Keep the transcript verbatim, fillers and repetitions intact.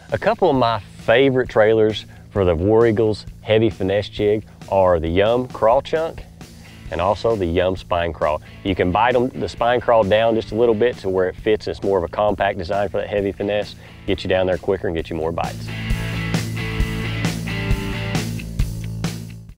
A couple of my favorite trailers for the War Eagle's heavy finesse jig are the Yum Craw chunk and also the Yum spine crawl. You can bite them, the spine crawl down just a little bit to where it fits. It's more of a compact design for that heavy finesse. Get you down there quicker and get you more bites.